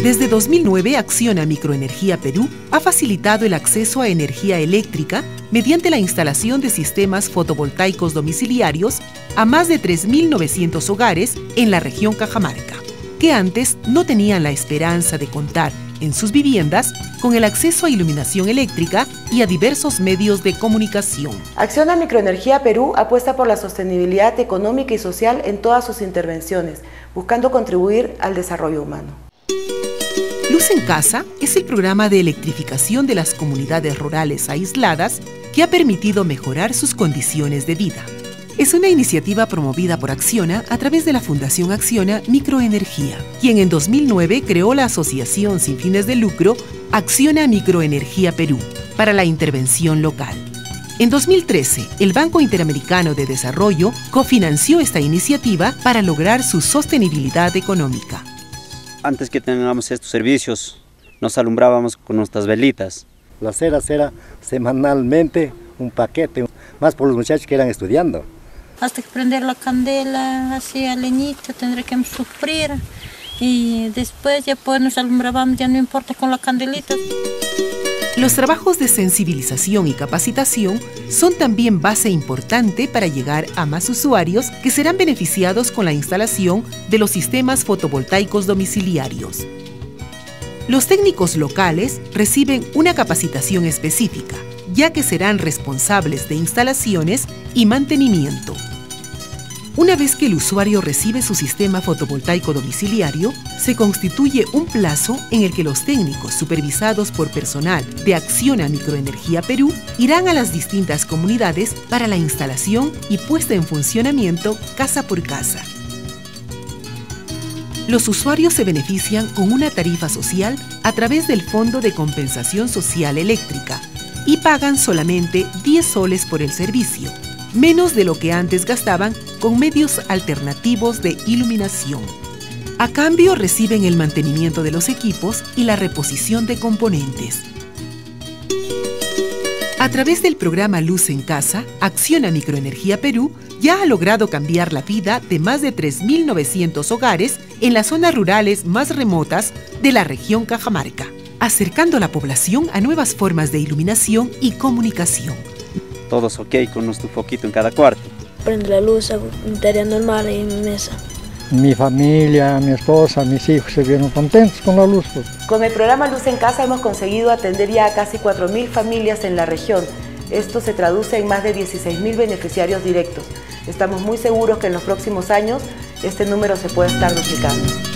Desde 2009, Acciona Microenergía Perú ha facilitado el acceso a energía eléctrica mediante la instalación de sistemas fotovoltaicos domiciliarios a más de 3.900 hogares en la región Cajamarca, que antes no tenían la esperanza de contar en sus viviendas con el acceso a iluminación eléctrica y a diversos medios de comunicación. Acciona Microenergía Perú apuesta por la sostenibilidad económica y social en todas sus intervenciones, buscando contribuir al desarrollo humano. Luz en Casa es el programa de electrificación de las comunidades rurales aisladas que ha permitido mejorar sus condiciones de vida. Es una iniciativa promovida por Acciona a través de la Fundación Acciona Microenergía, quien en 2009 creó la asociación sin fines de lucro Acciona Microenergía Perú para la intervención local. En 2013, el Banco Interamericano de Desarrollo cofinanció esta iniciativa para lograr su sostenibilidad económica. Antes que tengamos estos servicios, nos alumbrábamos con nuestras velitas. La cera semanalmente, un paquete, más por los muchachos que eran estudiando. Hasta que prender la candela, así a leñita, tendré que sufrir. Y después ya pues nos alumbrábamos, ya no importa con la candelita. Los trabajos de sensibilización y capacitación son también base importante para llegar a más usuarios que serán beneficiados con la instalación de los sistemas fotovoltaicos domiciliarios. Los técnicos locales reciben una capacitación específica, ya que serán responsables de instalaciones y mantenimiento. Una vez que el usuario recibe su sistema fotovoltaico domiciliario, se constituye un plazo en el que los técnicos supervisados por personal de Acciona Microenergía Perú irán a las distintas comunidades para la instalación y puesta en funcionamiento casa por casa. Los usuarios se benefician con una tarifa social a través del Fondo de Compensación Social Eléctrica y pagan solamente 10 soles por el servicio, menos de lo que antes gastaban con medios alternativos de iluminación. A cambio reciben el mantenimiento de los equipos y la reposición de componentes. A través del programa Luz en Casa, Acciona Microenergía Perú ya ha logrado cambiar la vida de más de 3.900 hogares en las zonas rurales más remotas de la región Cajamarca, acercando a la población a nuevas formas de iluminación y comunicación. Todos ok con nuestro foquito en cada cuarto. Prende la luz, hago mi tarea normal en mi mesa. Mi familia, mi esposa, mis hijos se vieron contentos con la luz. Con el programa Luz en Casa hemos conseguido atender ya a casi 4.000 familias en la región. Esto se traduce en más de 16.000 beneficiarios directos. Estamos muy seguros que en los próximos años este número se puede estar duplicando.